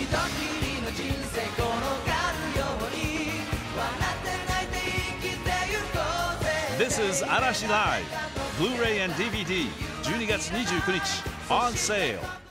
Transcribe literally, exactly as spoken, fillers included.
This is ARASHI Live Blu-ray and ディーブイディーじゅうにがつにじゅうくにち on sale